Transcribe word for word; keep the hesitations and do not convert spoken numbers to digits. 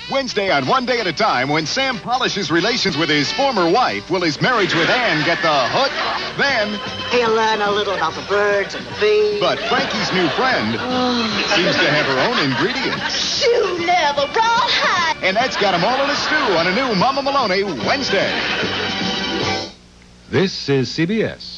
Wednesday on One Day at a Time, when Sam polishes relations with his former wife, will his marriage with Ann get the hook? Then... he'll learn a little about the birds and the bees. But Frankie's new friend seems to have her own ingredients. Shoe leather, rawhide. And that's got them all in a stew on a new Mama Maloney Wednesday. This is C B S.